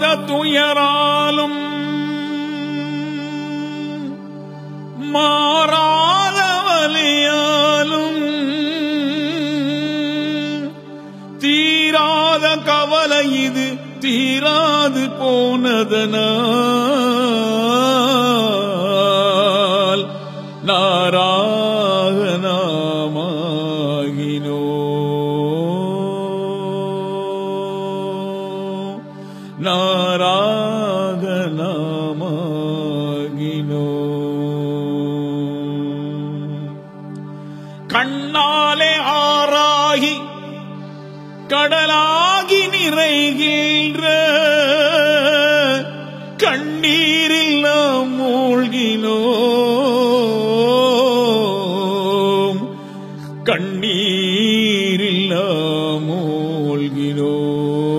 துயராலும் மாறாத வலியாலும் தீராத கவலை இது தீராது போனதனால் நாராயணமாகினோ நாராயணமாகினோ. கண்ணாலே ஆராகி கடலாகி நிறைகின்ற கண்ணீரில் நாம் மூழ்கினோம், கண்ணீரில் நாம் மூழ்கினோம்.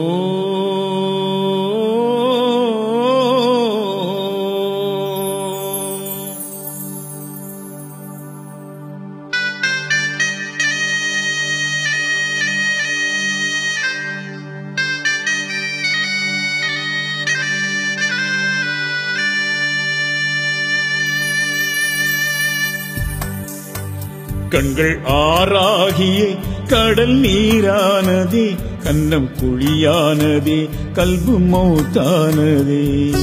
கண்கள் ஆறாகிய கடல் நீரானதே, கன்னம் குழியானதே, கல்பு மௌத்தானதே.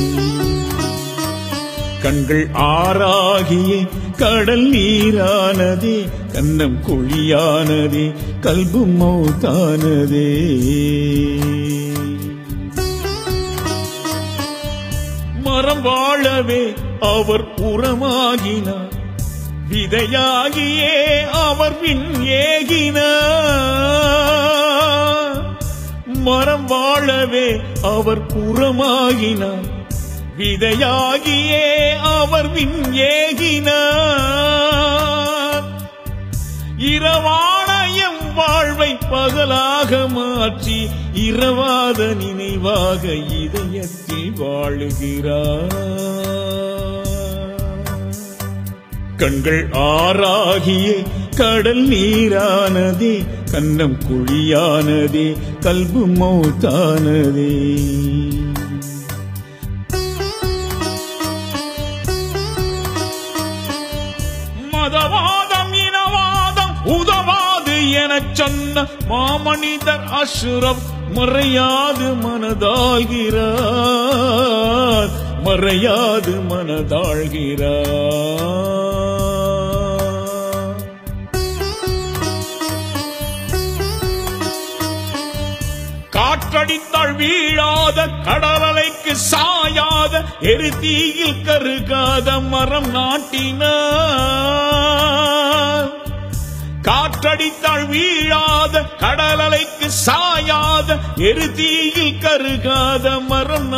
கண்கள் ஆறாகிய கடல் நீரானதே, கன்னம் குழியானதே, கல்பு மௌத்தானதே. மரம் வாழவே அவர் உரமாகினார், விதையாகியே அவர் விண் ஏகினார். மரம் வாழவே அவர் புறமாகினார், விதையாகியே அவர் விண் ஏகினார். இரவான எம் வாழ்வை பகலாக மாற்றி இரவாத நினைவாக இதயத்தில் வாழுகிறார். கண்கள் ஆறாகிய கடல் நீரானதே, கன்னம் குழியானதே, கல்பு மௌத்தானதே. மதவாதம் இனவாதம் உதவாது எனச் சொன்ன மாமனிதர் அஷ்ரப் மறையாது மனதாள்கிறார், மறையாது மனதாள்கிறார். காற்றடித்தால் வீழாத கடலலைக்கு சாயாத எரிதீயில் கருகாத மரம் நாட்டினார். காற்றடித்தால் வீழாத கடலலைக்கு சாயாத எரிதீயில் கருகாத மரம்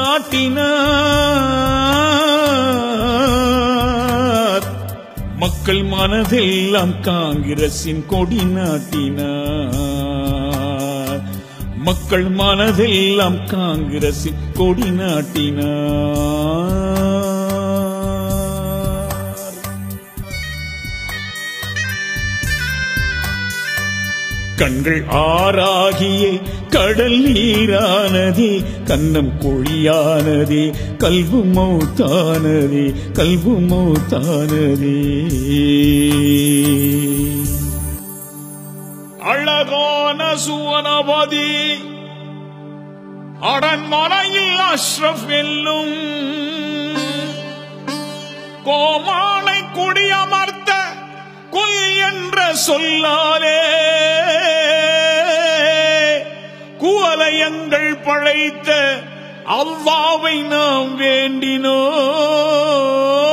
நாட்டினார். மக்கள் மனதெல்லாம் காங்கிரசின் கொடி நாட்டினார், மக்கள் மனதெல்லாம் காங்கிரசின் கொடி நாட்டினார். கண்கள் ஆறாகிய கடல் நீரானதே, கன்னம் குழியானதே, கல்பு மௌத்தானதே, கல்பு மௌத்தானதே. அழகான சுவனபதி அரண்மனையில் அஷ்ரப் வெல்லும் கோமானை குடியமர்த்த குல் என்ற சொல்லாலே குவலயங்கள் படைத்த அல்லாஹ்வை நாம் வேண்டினோம்.